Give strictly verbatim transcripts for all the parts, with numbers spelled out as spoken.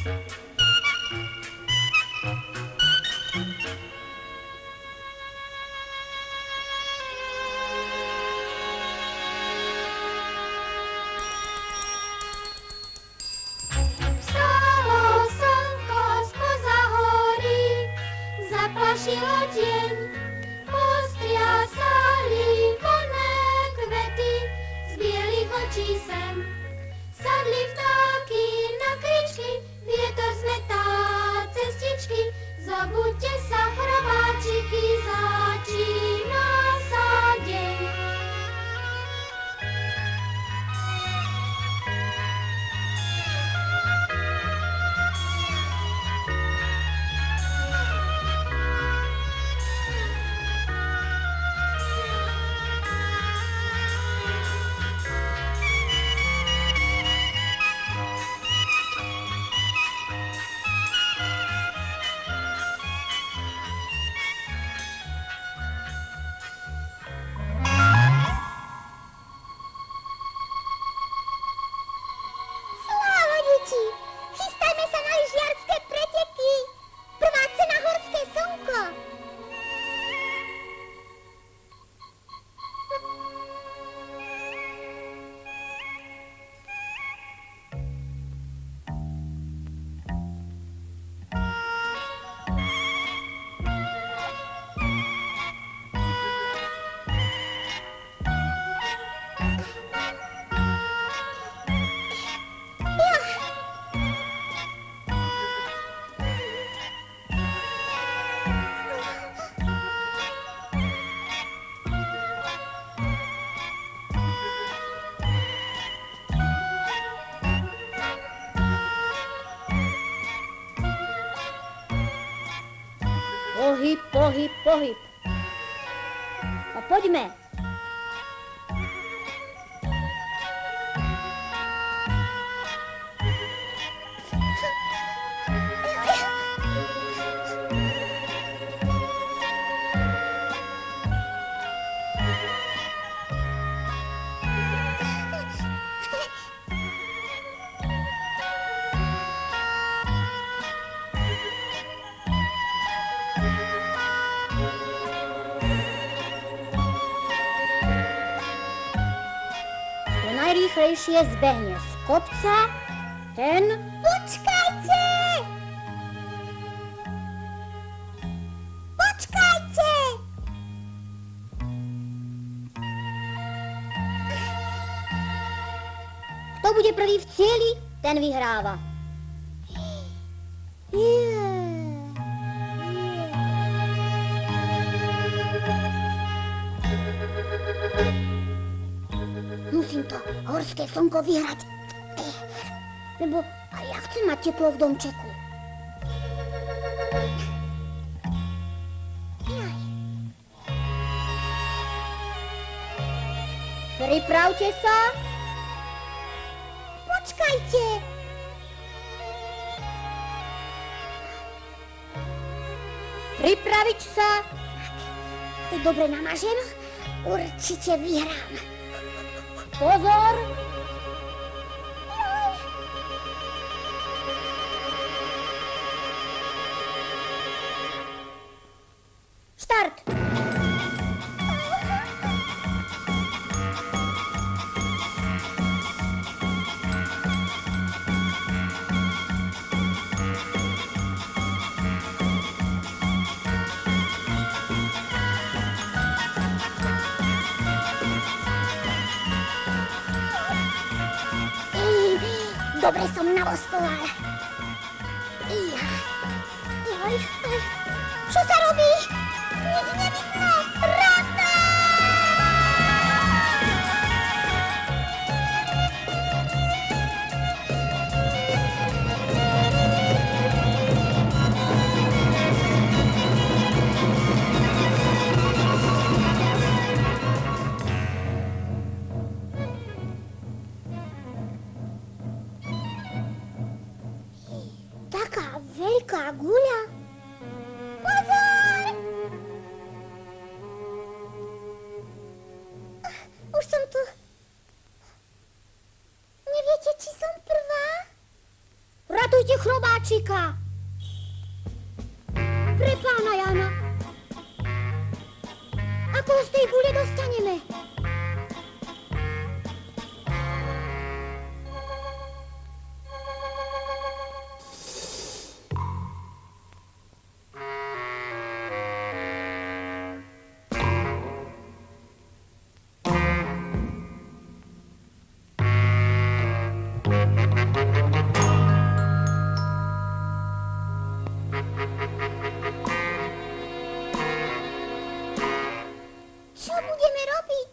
Pohyb, pohyb, pohyb. A poďme. Najrýchlejšie zbehne z kopca, ten... Počkajte! Počkajte! Kto bude prvý v cieli, ten vyhráva. Musím to horské slnko vyhrať, lebo aj ja chcem mať teplo v domčeku. Pripravte sa. Počkajte. Pripraviť sa. Keď dobre namažem, určite vyhrám. Pozor! Štart! Dobre som navoskoval. Ija. Joj, aj. Čo sa robí? Nič nevidno. Rata! Taká veľká guľa. Pozor! Už som tu. Neviete, či som prvá? Ratujte chrobáčika. Pre pána Jana. Ako ho z tej gule dostaneme? Čo budeme robiť?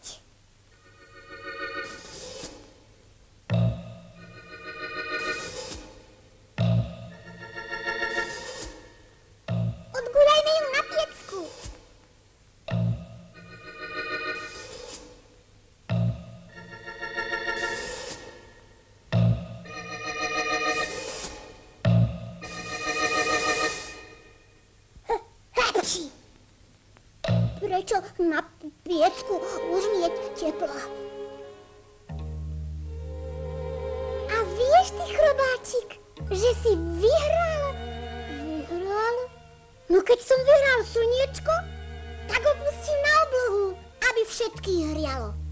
Odguľajme ju na piecku. Hači! Prečo na piecku už nie je teplo? A vieš ty, chrobáčik, že si vyhral? Vyhral? No keď som vyhral slniečko, tak ho pustím na oblohu, aby všetkých hrialo.